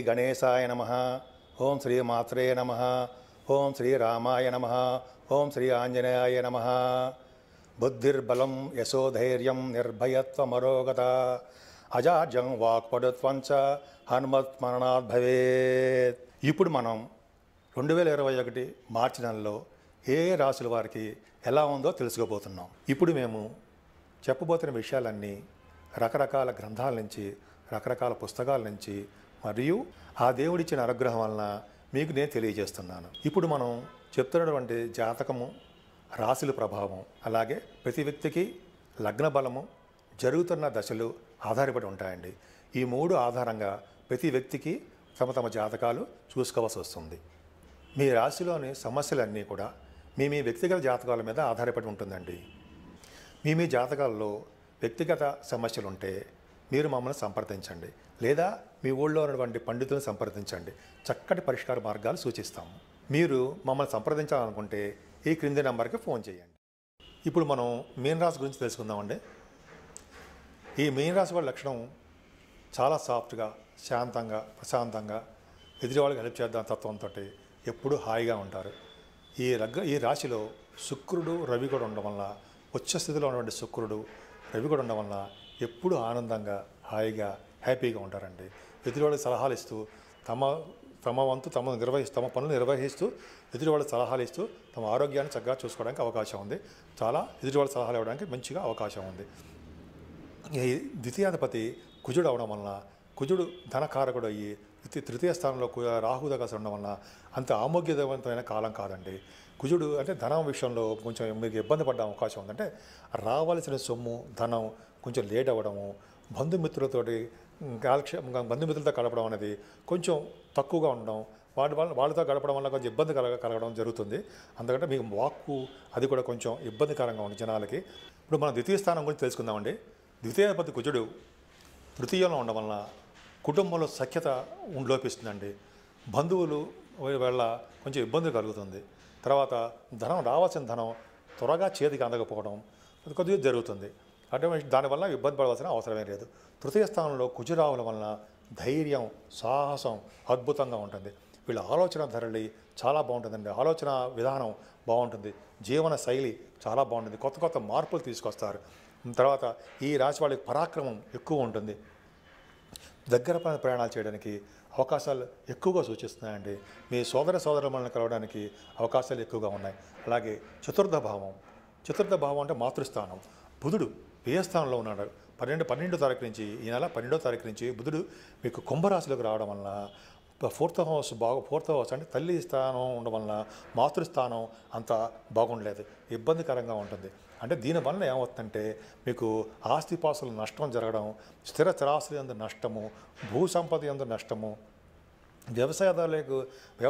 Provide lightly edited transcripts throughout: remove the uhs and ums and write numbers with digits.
గణేశాయ నమః. ఓం శ్రీ మాత్రే నమః. ఓం శ్రీ రామాయ నమః. ఓం శ్రీ ఆంజనేయాయ నమః. బుద్ధిర్బలం యశోధైర్యం నిర్భయత్వమరోగత అజాజం వాక్పటుత్వంచ హనుమత్స్మరణాత్ భవేత్. ఇప్పుడు మనం 2021 మార్చి నెలలో ఏ రాశుల వారికి ఎలా ఉందో తెలుసుకోబోతున్నాం. ఇప్పుడు మేము చెప్పబోతున్న విషయాలన్నీ రకరకాల గ్రంథాల నుంచి, రకరకాల పుస్తకాల నుంచి మరియు ఆ దేవుడిచ్చిన అనుగ్రహం వలన మీకు నేను తెలియజేస్తున్నాను. ఇప్పుడు మనం చెప్తున్నటువంటి జాతకము, రాశుల ప్రభావం, అలాగే ప్రతి వ్యక్తికి లగ్న బలము, జరుగుతున్న దశలు ఆధారపడి ఉంటాయండి. ఈ 3 ఆధారంగా ప్రతి వ్యక్తికి తమ తమ జాతకాలు చూసుకోవాల్సి వస్తుంది. మీ రాశిలోని సమస్యలన్నీ కూడా మీ వ్యక్తిగత జాతకాల మీద ఆధారపడి ఉంటుందండి. మీ జాతకాల్లో వ్యక్తిగత సమస్యలు ఉంటే మీరు మమ్మల్ని సంప్రదించండి, లేదా మీ ఊళ్ళో ఉన్నటువంటి పండితులను సంప్రదించండి. చక్కటి పరిష్కార మార్గాలు సూచిస్తాము. మీరు మమ్మల్ని సంప్రదించాలనుకుంటే ఈ క్రింది నెంబర్కి ఫోన్ చేయండి. ఇప్పుడు మనం మీనరాశి గురించి తెలుసుకుందామండి. ఈ మీనరాశి వాళ్ళ లక్షణం చాలా సాఫ్ట్గా, శాంతంగా, ప్రశాంతంగా, ఎదుటి వాళ్ళకి హెల్ప్ చేద్దాం తత్వంతో ఎప్పుడూ హాయిగా ఉంటారు. ఈ రాశిలో శుక్రుడు, రవి కూడా ఉండడం వల్ల, ఉచ్చ స్థితిలో ఉన్నటువంటి శుక్రుడు, రవి కూడా ఉండడం వల్ల ఎప్పుడూ ఆనందంగా, హాయిగా, హ్యాపీగా ఉంటారండి. ఎదుటి వాళ్ళకి సలహాలు ఇస్తూ తమ వంతు తమ పనులు నిర్వహిస్తూ ఎదుటి వాళ్ళకి సలహాలు ఇస్తూ తమ ఆరోగ్యాన్ని చక్కగా చూసుకోవడానికి అవకాశం ఉంది. చాలా ఎదుటి వాళ్ళ సలహాలు ఇవ్వడానికి మంచిగా అవకాశం ఉంది. ఈ ద్వితీయాధిపతి కుజుడు అవడం వలన, కుజుడు ధనకారకుడు అయ్యి తృతీయ స్థానంలో రాహువుతో కలిసి ఉండడం వలన అంత ఆమోగ్యవంతమైన కాలం కాదండి. కుజుడు అంటే ధనం విషయంలో కొంచెం మీకు ఇబ్బంది పడ్డ అవకాశం ఉందంటే రావాల్సిన సొమ్ము, ధనం కొంచెం లేట్ అవ్వడము, బంధుమిత్రులతోటి బంధుమిత్రులతో గడపడం అనేది కొంచెం తక్కువగా ఉండడం, వాళ్ళతో గడపడం వల్ల కొంచెం ఇబ్బంది కలగడం జరుగుతుంది. అందుకంటే మీకు వాక్కు అది కూడా కొంచెం ఇబ్బందికరంగా ఉంది జనాలకి. ఇప్పుడు మనం ద్వితీయ స్థానం గురించి తెలుసుకుందామండి. ద్వితీయాధిపతి కుజుడు తృతీయంలో ఉండడం వలన కుటుంబంలో సఖ్యత లోపిస్తుందండి. బంధువులు వల్ల కొంచెం ఇబ్బంది కలుగుతుంది. తర్వాత రావాల్సిన ధనం త్వరగా చేతికి అందకపోవడం కొద్దిగా జరుగుతుంది. అంటే దానివల్ల ఇబ్బంది పడవలసిన అవసరమే లేదు. తృతీయ స్థానంలో కుజురావుల వలన ధైర్యం, సాహసం అద్భుతంగా ఉంటుంది. వీళ్ళ ఆలోచన ధరళి చాలా బాగుంటుందండి. ఆలోచన విధానం బాగుంటుంది. జీవన శైలి చాలా బాగుంటుంది. కొత్త కొత్త మార్పులు తీసుకొస్తారు. తర్వాత ఈ రాశి వాళ్ళకి పరాక్రమం ఎక్కువ ఉంటుంది. దగ్గర ప్రయాణాలు చేయడానికి అవకాశాలు ఎక్కువగా సూచిస్తున్నాయండి. మీ సోదరులను కలవడానికి అవకాశాలు ఎక్కువగా ఉన్నాయి. అలాగే చతుర్థ భావం అంటే మాతృస్థానం. బుధుడు వ్యయస్థానంలో ఉన్నాడు. 12వ తారీఖు నుంచి, ఈ నెల 12వ తారీఖు నుంచి బుధుడు మీకు కుంభరాశిలోకి రావడం వలన ఫోర్త్ హౌస్ అంటే తల్లి స్థానం ఉండడం వలన మాతృస్థానం అంత బాగుండలేదు, ఇబ్బందికరంగా ఉంటుంది. అంటే దీనివల్ల ఏమవుతుందంటే మీకు ఆస్తిపాస్తుల నష్టం జరగడం, స్థిర స్థిరాస్తుల యందు నష్టము, భూ సంపద యందు నష్టము, వ్యవసాయ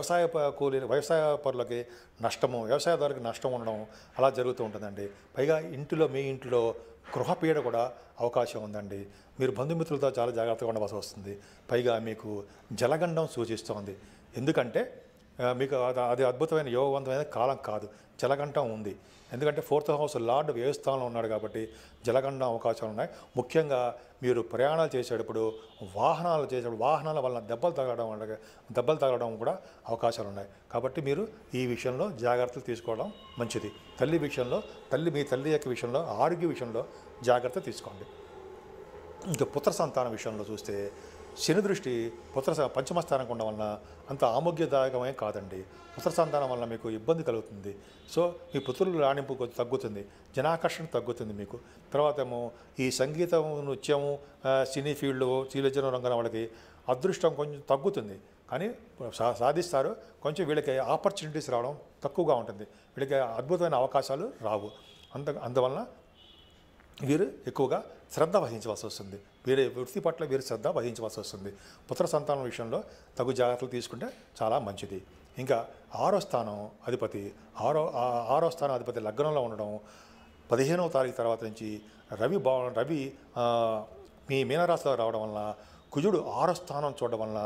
పరులకి నష్టము, వ్యవసాయదారులకి నష్టం ఉండడం అలా జరుగుతూ ఉంటుందండి. పైగా మీ ఇంట్లో గృహపీడ కూడా అవకాశం ఉందండి. మీరు బంధుమిత్రులతో చాలా జాగ్రత్తగా ఉండవలసి వస్తుంది. పైగా మీకు జలగండం సూచిస్తోంది. ఎందుకంటే మీకు అది అద్భుతమైన యోగవంతమైన కాలం కాదు, జలగండం ఉంది. ఎందుకంటే 4th హౌస్ లార్డ్ వ్యయస్థానంలో ఉన్నాడు కాబట్టి జలగండం అవకాశాలు ఉన్నాయి. ముఖ్యంగా మీరు ప్రయాణాలు చేసేటప్పుడు, వాహనాల వలన దెబ్బలు తగలడం కూడా అవకాశాలు ఉన్నాయి. కాబట్టి మీరు ఈ విషయంలో జాగ్రత్తలు తీసుకోవడం మంచిది. మీ తల్లి యొక్క విషయంలో, ఆరోగ్య విషయంలో జాగ్రత్త తీసుకోండి. ఇంకా పుత్ర సంతానం విషయంలో చూస్తే శని దృష్టి పంచమ స్థానంకి ఉండడం వలన అంత ఆమోగ్యదాయకమే కాదండి. పుత్ర సంతానం వలన మీకు ఇబ్బంది కలుగుతుంది. సో మీ పుత్రుల రాణింపు కొద్ది తగ్గుతుంది, జనాకర్షణ తగ్గుతుంది మీకు. తర్వాత ఏమో ఈ సంగీతం, నృత్యము, సినీ ఫీల్డ్, చిన్న రంగం వాళ్ళకి అదృష్టం కొంచెం తగ్గుతుంది, కానీ సాధిస్తారు. కొంచెం వీళ్ళకి ఆపర్చునిటీస్ రావడం తక్కువగా ఉంటుంది. వీళ్ళకి అద్భుతమైన అవకాశాలు రావు. అందువలన వీరు ఎక్కువగా శ్రద్ధ వహించవలసి వస్తుంది. వీరి వృత్తి పట్ల వీరు శ్రద్ధ వహించవలసి వస్తుంది. పుత్ర సంతానం విషయంలో తగు జాగ్రత్తలు తీసుకుంటే చాలా మంచిది. ఇంకా 6వ స్థానం అధిపతి లగ్నంలో ఉండడం, 15వ తారీఖు తర్వాత నుంచి రవి మీ మీనరాశిలో రావడం వలన, కుజుడు 6వ స్థానం చూడడం వలన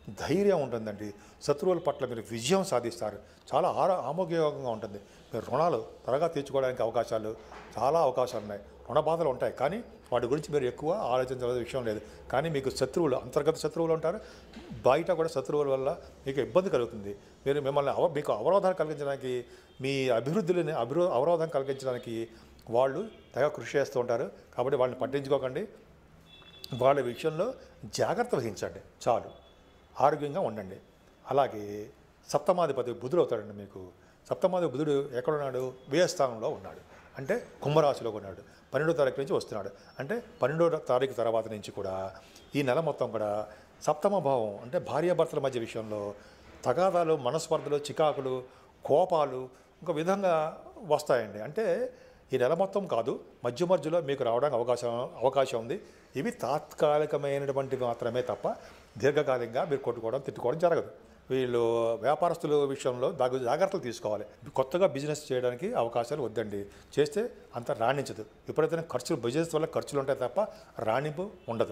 ధైర్యం ఉంటుందండి. శత్రువుల పట్ల మీరు విజయం సాధిస్తారు. చాలా ఆమోగ్యయోగంగా ఉంటుంది. మీరు రుణాలు త్వరగా తీర్చుకోవడానికి చాలా అవకాశాలు ఉన్నాయి. రుణ బాధలు ఉంటాయి, కానీ వాటి గురించి మీరు ఎక్కువ ఆలోచించాల్సిన విషయం లేదు. కానీ మీకు శత్రువులు, అంతర్గత శత్రువులు ఉంటారు, బయట కూడా శత్రువుల వల్ల మీకు ఇబ్బంది కలుగుతుంది. మిమ్మల్ని మీకు అవరోధాలు కలిగించడానికి, మీ అభివృద్ధిని అవరోధం కలిగించడానికి వాళ్ళు తెగ కృషి చేస్తూ ఉంటారు. కాబట్టి వాళ్ళని పట్టించుకోకండి. వాళ్ళ విషయంలో జాగ్రత్త వహించండి చాలు. ఆరోగ్యంగా ఉండండి. అలాగే సప్తమాధిపతి బుధుడు అవుతాడండి మీకు. సప్తమాధిపతి బుధుడు ఎక్కడున్నాడు? వ్యయస్థానంలో ఉన్నాడు. అంటే కుంభరాశిలో ఉన్నాడు. 12వ తారీఖు నుంచి వస్తున్నాడు. అంటే 12వ తారీఖు తర్వాత నుంచి కూడా ఈ నెల మొత్తం కూడా సప్తమ భావం అంటే భార్యాభర్తల మధ్య విషయంలో తగాదాలు, మనస్పర్ధలు, చికాకులు, కోపాలు ఒక విధంగా వస్తాయండి. అంటే ఈ నెల మొత్తం కాదు, మధ్యలో మీకు రావడానికి అవకాశం ఉంది. ఇవి తాత్కాలికమైనటువంటివి మాత్రమే తప్ప దీర్ఘకాలికంగా మీరు కొట్టుకోవడం, తిట్టుకోవడం జరగదు. వీళ్ళు వ్యాపారస్తుల విషయంలో జాగ్రత్తలు తీసుకోవాలి. కొత్తగా బిజినెస్ చేయడానికి అవకాశాలు వద్దండి. చేస్తే అంత రాణించదు. ఎప్పుడైతే బిజినెస్ వల్ల ఖర్చులు ఉంటాయి తప్ప రాణింపు ఉండదు.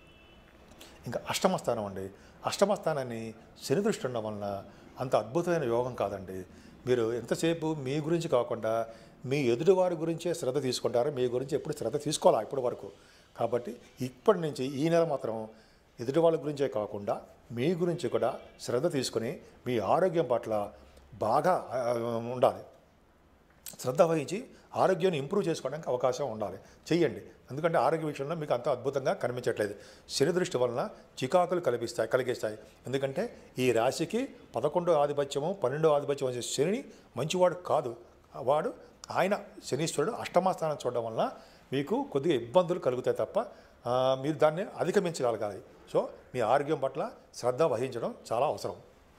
ఇంకా అష్టమ స్థానం అండి. అష్టమ స్థానాన్ని శని దృష్టి ఉండడం వలన అంత అద్భుతమైన యోగం కాదండి. మీరు ఎంతసేపు మీ గురించి కాకుండా మీ ఎదుటివారి గురించే శ్రద్ధ తీసుకుంటారు. మీ గురించి ఎప్పుడు శ్రద్ధ తీసుకోవాలా ఇప్పటి వరకు. కాబట్టి ఇప్పటి నుంచి ఈ నెల మాత్రం ఎదుటి వాళ్ళ గురించే కాకుండా మీ గురించి కూడా శ్రద్ధ తీసుకుని మీ ఆరోగ్యం పట్ల బాగా ఉండాలి. శ్రద్ధ వహించి ఆరోగ్యాన్ని ఇంప్రూవ్ చేసుకోవడానికి అవకాశం ఉండాలి. చెయ్యండి. ఎందుకంటే ఆరోగ్య విషయంలో మీకు అంత అద్భుతంగా కనిపించట్లేదు. శని దృష్టి వలన చికాకులు కలిగిస్తాయి. ఎందుకంటే ఈ రాశికి 11వ ఆధిపత్యము 12వ ఆధిపత్యం వచ్చే శని మంచివాడు కాదు. ఆయన శనీశ్వరుడు అష్టమ స్థానం చూడడం వలన మీకు కొద్దిగా ఇబ్బందులు కలుగుతాయి తప్ప మీరు దాన్ని అధిగమించగలగాలి. సో మీ ఆరోగ్యం పట్ల శ్రద్ధ వహించడం చాలా అవసరం.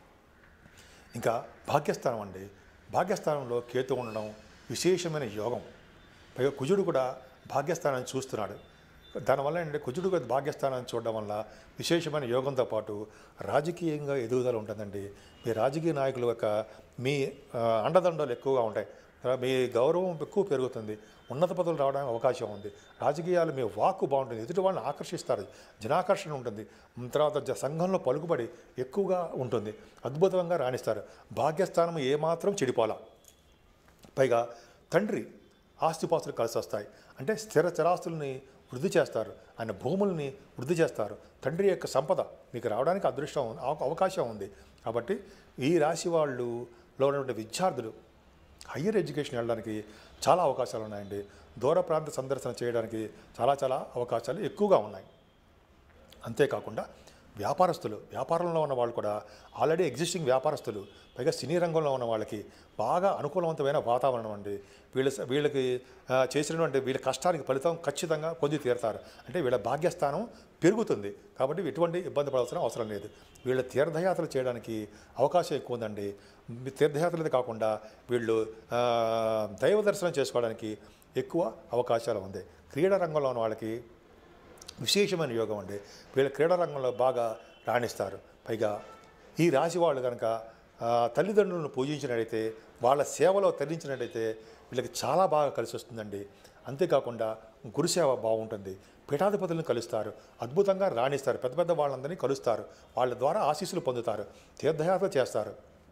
ఇంకా భాగ్యస్థానం అండి. భాగ్యస్థానంలో కేతు ఉండడం విశేషమైన యోగం. పైగా కుజుడు కూడా భాగ్యస్థానాన్ని చూస్తున్నాడు. దానివల్ల ఏంటంటే కుజుడు భాగ్యస్థానాన్ని చూడడం వల్ల విశేషమైన యోగంతో పాటు రాజకీయంగా ఎదుగుదల ఉంటుందండి. మీ రాజకీయ నాయకుల యొక్క మీ అండదండలు ఎక్కువగా ఉంటాయి. మీ గౌరవం ఎక్కువ పెరుగుతుంది. ఉన్నత పదవులు రావడానికి అవకాశం ఉంది. రాజకీయాలు మీ వాక్కు బాగుంటుంది. ఎదుటి వాళ్ళని ఆకర్షిస్తారు. జనాకర్షణ ఉంటుంది. తర్వాత సంఘంలో పలుకుబడి ఎక్కువగా ఉంటుంది. అద్భుతంగా రాణిస్తారు. భాగ్యస్థానం ఏమాత్రం చెడిపోలా. పైగా తండ్రి ఆస్తిపాస్తులు కలిసి వస్తాయి. అంటే స్థిర చరాస్తుల్ని వృద్ధి చేస్తారు. ఆయన భూముల్ని వృద్ధి చేస్తారు. తండ్రి యొక్క సంపద మీకు రావడానికి అవకాశం ఉంది. కాబట్టి ఈ రాశి వాళ్ళలో ఉన్నటువంటి విద్యార్థులు హయ్యర్ ఎడ్యుకేషన్ వెళ్ళడానికి చాలా అవకాశాలు ఉన్నాయండి. దూర ప్రాంత సందర్శన చేయడానికి చాలా అవకాశాలు ఎక్కువగా ఉన్నాయి. అంతేకాకుండా వ్యాపారంలో ఉన్న వాళ్ళు కూడా ఆల్రెడీ ఎగ్జిస్టింగ్ వ్యాపారస్తులు, పైగా సినీ రంగంలో ఉన్న వాళ్ళకి బాగా అనుకూలవంతమైన వాతావరణం అండి. వీళ్ళకి చేసినటువంటి వీళ్ళ కష్టానికి ఫలితం ఖచ్చితంగా పొంది తీరుతారు. అంటే వీళ్ళ భాగ్యస్థానం పెరుగుతుంది. కాబట్టి ఎటువంటి ఇబ్బంది పడాల్సిన అవసరం లేదు. వీళ్ళ తీర్థయాత్రలు చేయడానికి అవకాశం ఎక్కువ ఉందండి. తీర్థయాత్రలే కాకుండా వీళ్ళు దైవ దర్శనం చేసుకోవడానికి ఎక్కువ అవకాశాలు ఉంది. క్రీడా రంగంలో ఉన్న వాళ్ళకి విశేషమైన యోగం అండి. వీళ్ళ క్రీడా రంగంలో బాగా రాణిస్తారు. పైగా ఈ రాశి వాళ్ళు కనుక తల్లిదండ్రులను పూజించినట్టయితే, వాళ్ళ సేవలో తరించినట్టయితే వీళ్ళకి చాలా బాగా కలిసి వస్తుందండి. అంతేకాకుండా గురుసేవ బాగుంటుంది. పీఠాధిపతులను కలుస్తారు. అద్భుతంగా రాణిస్తారు. పెద్ద వాళ్ళందరినీ కలుస్తారు. వాళ్ళ ద్వారా ఆశీస్సులు పొందుతారు. తీర్థయాత్ర చేస్తారు.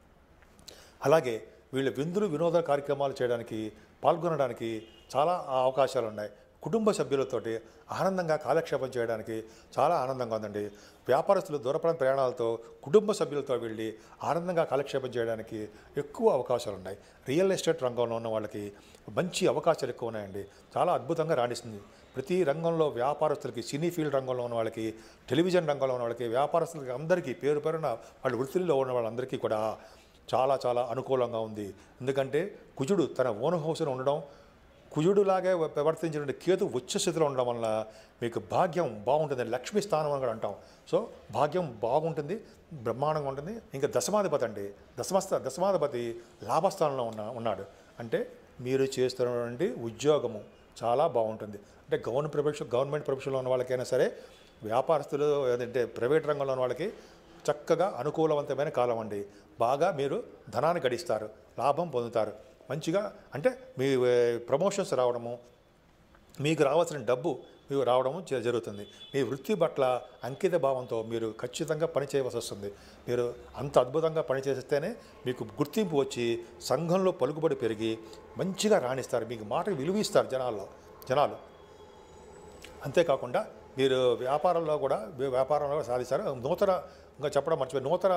అలాగే వీళ్ళు వినోద కార్యక్రమాలు చేయడానికి, పాల్గొనడానికి చాలా అవకాశాలు ఉన్నాయి. కుటుంబ సభ్యులతోటి ఆనందంగా కాలక్షేపం చేయడానికి చాలా ఆనందంగా ఉందండి. వ్యాపారస్తులు దూరప్రాంత ప్రయాణాలతో కుటుంబ సభ్యులతో వెళ్ళి ఆనందంగా కాలక్షేపం చేయడానికి ఎక్కువ అవకాశాలు ఉన్నాయి. రియల్ ఎస్టేట్ రంగంలో ఉన్న వాళ్ళకి మంచి అవకాశాలు ఎక్కువ ఉన్నాయండి. చాలా అద్భుతంగా రాణిస్తుంది. ప్రతి రంగంలో వ్యాపారస్తులకి, సినీ ఫీల్డ్ రంగంలో ఉన్న వాళ్ళకి, టెలివిజన్ రంగంలో ఉన్న వాళ్ళకి, వ్యాపారస్తులకి అందరికీ పేరున వాళ్ళ వృత్తిలో ఉన్న వాళ్ళందరికీ కూడా చాలా అనుకూలంగా ఉంది. ఎందుకంటే కుజుడు తన ఓన్ హౌస్లో ఉండడం, కుజుడులాగే ప్రవర్తించినటువంటి కేతు ఉచ్చ స్థితిలో ఉండడం వల్ల మీకు భాగ్యం బాగుంటుంది. లక్ష్మీ స్థానం అని కూడా అంటాం. సో భాగ్యం బాగుంటుంది, బ్రహ్మాండంగా ఉంటుంది. ఇంకా దశమాధిపతి అండి. దశమాధిపతి లాభస్థానంలో ఉన్నాడు. అంటే మీరు చేస్తున్నటువంటి ఉద్యోగము చాలా బాగుంటుంది. అంటే గవర్నమెంట్ ప్రొఫెషన్లో ఉన్న వాళ్ళకైనా సరే, వ్యాపారస్తులు ఏదంటే ప్రైవేట్ రంగంలో ఉన్న వాళ్ళకి చక్కగా అనుకూలవంతమైన కాలం అండి. బాగా మీరు ధనాన్ని గడిస్తారు, లాభం పొందుతారు. మంచిగా అంటే మీ ప్రమోషన్స్ రావడము, మీకు రావాల్సిన డబ్బు మీకు రావడం జరుగుతుంది. మీ వృత్తి పట్ల అంకిత భావంతో మీరు ఖచ్చితంగా పని చేయవలసి వస్తుంది. మీరు అంత అద్భుతంగా పనిచేస్తేనే మీకు గుర్తింపు వచ్చి సంఘంలో పలుకుబడి పెరిగి మంచిగా రాణిస్తారు. మీకు మాటకు విలువ ఇస్తారు జనాలు. అంతేకాకుండా మీరు వ్యాపారంలో కూడా సాధిస్తారు. ఇంకా చెప్పడం మర్చిపోయి నూతన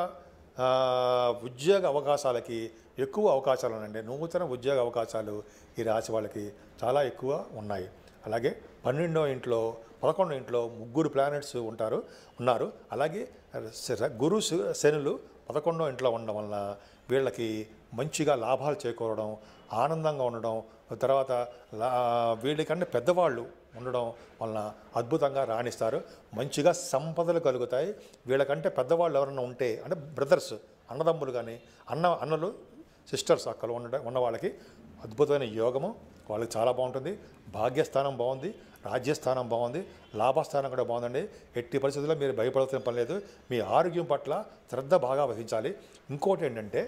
ఉద్యోగ అవకాశాలకి ఎక్కువ అవకాశాలు ఉన్నాయండి. నూతన ఉద్యోగ అవకాశాలు ఈ రాశి వాళ్ళకి చాలా ఎక్కువ ఉన్నాయి. అలాగే 12వ ఇంట్లో 11వ ఇంట్లో 3 ప్లానెట్స్ ఉన్నారు. అలాగే గురు శనులు 11వ ఇంట్లో ఉండడం వలన వీళ్ళకి మంచిగా లాభాలు చేకూరడం, ఆనందంగా ఉండడం, తర్వాత వీళ్ళకంటే పెద్దవాళ్ళు ఉండడం వలన అద్భుతంగా రాణిస్తారు. మంచిగా సంపదలు కలుగుతాయి. వీళ్ళకంటే పెద్దవాళ్ళు ఎవరైనా ఉంటే అంటే బ్రదర్స్, అన్నదమ్ములు కానీ అన్నలు సిస్టర్స్ అక్కలు ఉన్న వాళ్ళకి అద్భుతమైన యోగము వాళ్ళకి చాలా బాగుంటుంది. భాగ్యస్థానం బాగుంది, రాజ్యస్థానం బాగుంది, లాభస్థానం కూడా బాగుందండి. ఎట్టి పరిస్థితుల్లో మీరు భయపడాల్సిన పని లేదు. మీ ఆరోగ్యం పట్ల శ్రద్ధ బాగా వహించాలి. ఇంకోటి ఏంటంటే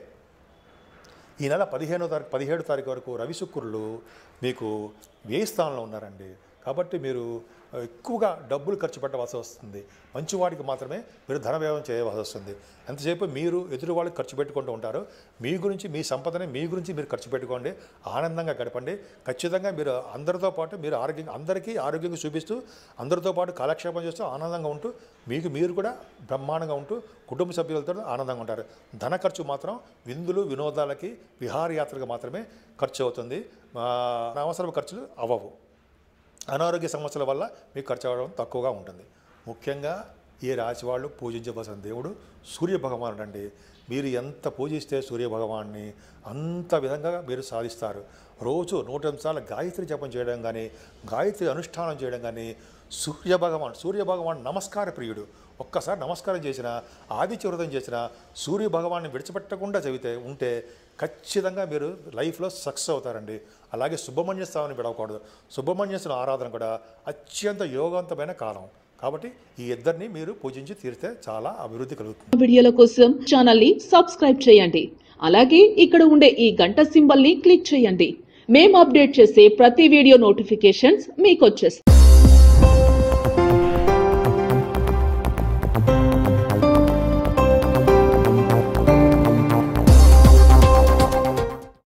ఈ నెల 17వ తారీఖు వరకు రవి శుక్రులు మీకు వ్యయ స్థానంలో ఉన్నారండి. కాబట్టి మీరు ఎక్కువగా డబ్బులు ఖర్చు పెట్టవలసి వస్తుంది. మంచివాడికి మాత్రమే మీరు ధన వ్యయం చేయవలసి వస్తుంది. ఎంతసేపు మీరు ఎదురు వాళ్ళకి ఖర్చు పెట్టుకుంటూ ఉంటారు. మీ గురించి, మీ సంపదని మీ గురించి మీరు ఖర్చు పెట్టుకోండి. ఆనందంగా గడపండి. ఖచ్చితంగా మీరు అందరితో పాటు మీరు అందరికీ ఆరోగ్యంగా చూపిస్తూ, అందరితో పాటు కాలక్షేపం చేస్తూ ఆనందంగా ఉంటూ మీరు కూడా బ్రహ్మాండంగా ఉంటూ కుటుంబ సభ్యులతో ఆనందంగా ఉంటారు. ధన ఖర్చు మాత్రం విందులు, వినోదాలకి, విహారయాత్రలకు మాత్రమే ఖర్చు అవుతుంది. అనవసర ఖర్చులు అవ్వవు. అనారోగ్య సమస్యల వల్ల మీకు ఖర్చు అవ్వడం తక్కువగా ఉంటుంది. ముఖ్యంగా ఈ రాశి వాళ్ళు పూజించవలసిన దేవుడు సూర్యభగవానుడు అండి. మీరు ఎంత పూజిస్తే సూర్యభగవాన్ని అంత విధంగా మీరు సాధిస్తారు. రోజు 108 సార్లు గాయత్రి జపం చేయడం కానీ, గాయత్రి అనుష్ఠానం చేయడం కానీ, సూర్యభగవాన్ నమస్కార ప్రియుడు. ఒక్కసారి నమస్కారం చేసిన, ఆదిత్య వ్రతం చేసిన, సూర్యభగవాన్ని విడిచిపెట్టకుండా ఉంటే ఖచ్చితంగా మీరు లైఫ్లో సక్సెస్ అవుతారండి. అలాగే సుబ్రహ్మణ్య స్వామిని విడవకూడదు. సుబ్రహ్మణ్య స్వామి ఆరాధన కూడా అత్యంత యోగవంతమైన కాలం. కాబట్టి ఈ ఇద్దరిని మీరు పూజించి తీరితే చాలా అభివృద్ధి కలుగుతుంది. వీడియోల కోసం ఛానల్ ని సబ్స్క్రైబ్ చేయండి. అలాగే ఇక్కడ ఉండే ఈ గంట సింబల్ ని క్లిక్ చేయండి. మేము అప్డేట్ చేసే ప్రతి వీడియో నోటిఫికేషన్స్ మీకు వచ్చేస్తాయి.